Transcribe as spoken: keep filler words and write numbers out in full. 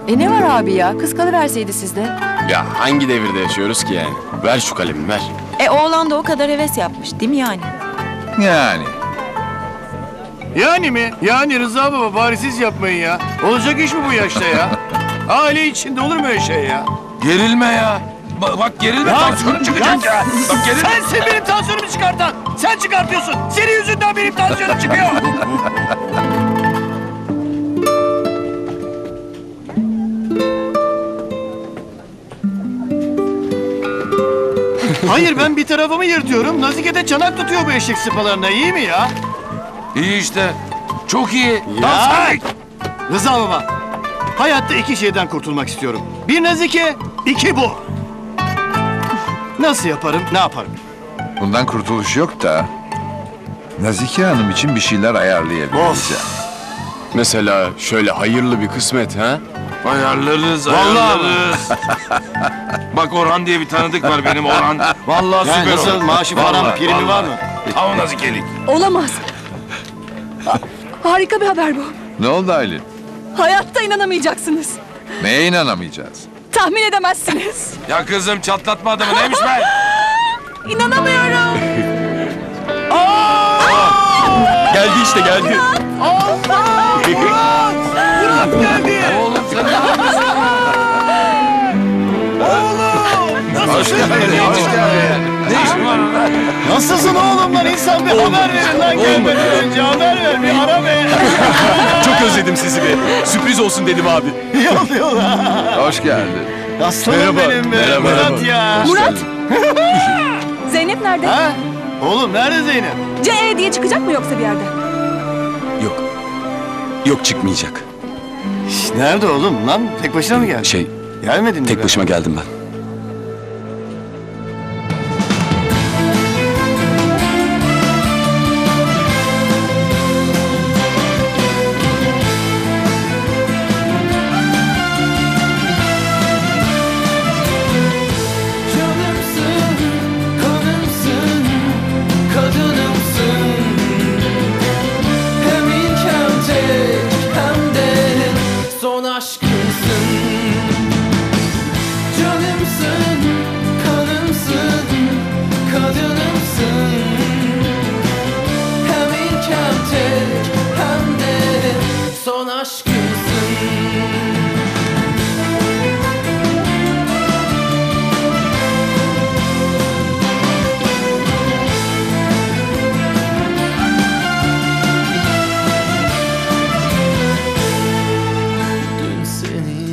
E ne var abi ya? Kız kalıverseydi sizde. Ya hangi devirde yaşıyoruz ki yani? Ver şu kalemi ver. E oğlan da o kadar heves yapmış değil mi yani? Yani. Yani mi? Yani Rıza baba bari siz yapmayın ya. Olacak iş mi bu yaşta ya? Aile içinde olur mu öyle şey ya? Gerilme ya. Ba- bak gerilme, tansiyonum çıkacak ya. Bak gerilme. Sensin benim tansiyonumu çıkartan. Sen çıkartıyorsun. Senin yüzünden benim tansiyonum çıkıyor. Hayır ben bir tarafımı yırtıyorum. Nazike de çanak tutuyor bu eşek sıpalarına. İyi mi ya? İyi işte. Çok iyi. Ya! Dans et. Rıza baba. Hayatta iki şeyden kurtulmak istiyorum. Bir Nazike, iki bu. Nasıl yaparım, ne yaparım? Bundan kurtuluş yok da Nazike Hanım için bir şeyler ayarlayabiliriz ya. Mesela şöyle hayırlı bir kısmet ha? Ayarlarız, Vallahi ayarlarız. Bak Orhan diye bir tanıdık var benim Orhan. Vallahi Yani süper nasıl olur. maaşı falan Vallahi, primi var vallahi. mı? Tam nazikelik. Olamaz. Harika bir haber bu. Ne oldu Aylin? Hayatta inanamayacaksınız. Neye inanamayacağız? Tahmin edemezsiniz. Ya kızım çatlatma adamı, neymiş be? İnanamıyorum. Geldi işte geldi. Murat geldi. Oğlum sen ne yapıyorsun? Hoş geldin. Hoş geldin. Ne işin var orada? Nasılsın oğlum lan? İnsan bir haber verin lan gelmeden önce. Haber ver bir ara be. Çok özledim sizi be. Sürpriz olsun dedim abi. İyi oluyor lan. Hoş geldin. Aslanım Merhaba, benim be. merhaba, Murat merhaba. ya. Murat. Zeynep nerede? Ha? Oğlum nerede Zeynep? C E diye çıkacak mı yoksa bir yerde? Yok. Yok çıkmayacak. Şş, nerede oğlum lan? Tek başına mı geldin? Şey, Gelmedin mi? tek be? başıma geldim ben.